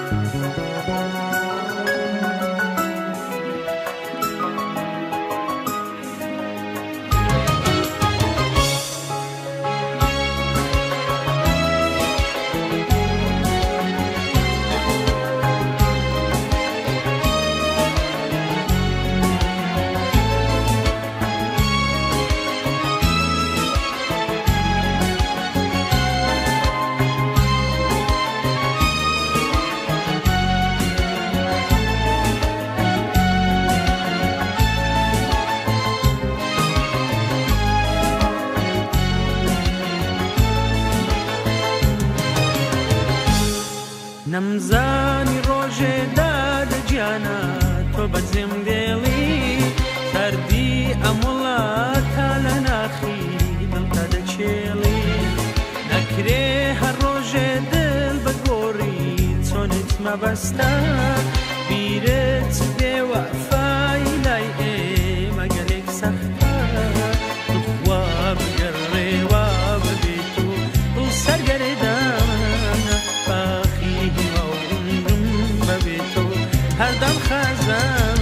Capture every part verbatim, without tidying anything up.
نەمزانی ڕۆژێ دادەگیانە تۆ بەجێم دێڵی تەردی ئەم وڵاتە لە ناخی دڵتا دەچێڵی نەکرێ هەر ڕۆژێ دڵ بە گۆڕی چۆنت مەبەستە بیرت بێوەفای لای ئێمە گەلێک سەختە دڵخوا بگەڕێوە ببێت و دڵ سەرگەرێدانە باخی هیواوم ببێت و هەردەم خەزانە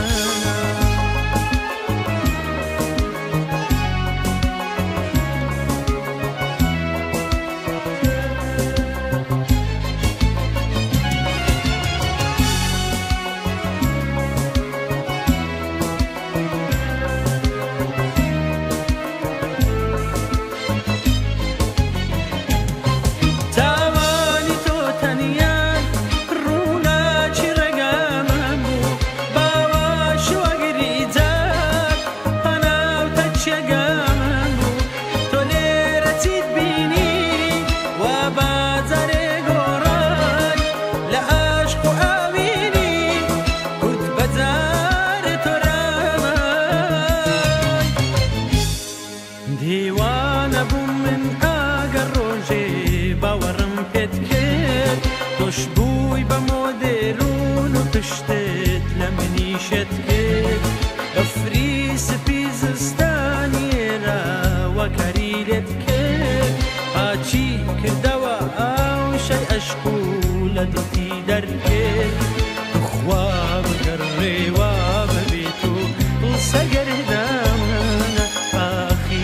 دیوانە بووم من ئەگەر ڕۆژێ باوەڕم پێت کرد تۆش بووی بە مۆدێرون و پشتت لە منیشت کرد بەفری سپی زستانی ئێرە وەکاری لێت کرد پاچی کردەوە ئەو شەی عەشق و لە دڵی دەرکرد بخوا بگەڕێوە ببێت و دڵ سەرگەردانە باخی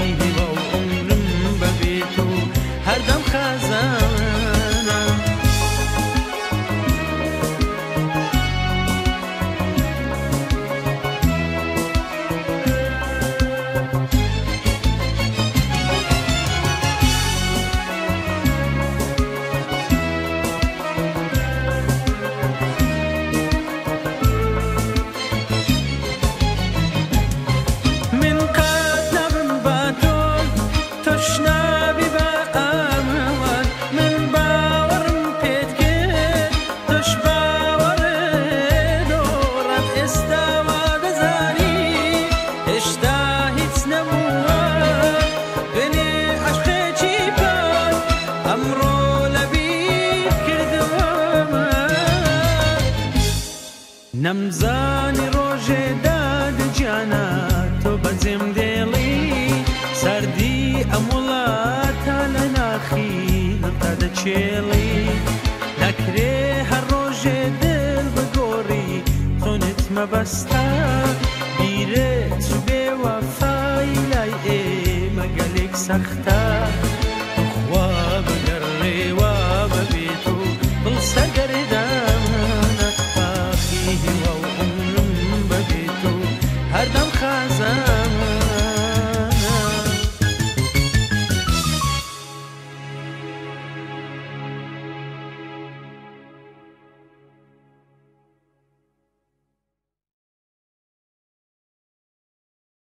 هەردەم خەزانە من قەت نەبم بە تۆ تۆش نابی بە نەمزانی ڕۆژێ دادەگیانە تۆ بەجێم دێڵی سەردی ئەم وڵاتە لە ناخی دڵتا دەچێڵی نەکرێ هەر ڕۆژێ دڵ بگۆڕی چۆنت مەبەستە بیرت و بێوەفای لای ئێمە گەلێک سەختە بخوا بگەڕێوە ببێت و دڵ سەرگەردانە باخی هیوا و عومرم ببێت و هەردەم خەزانە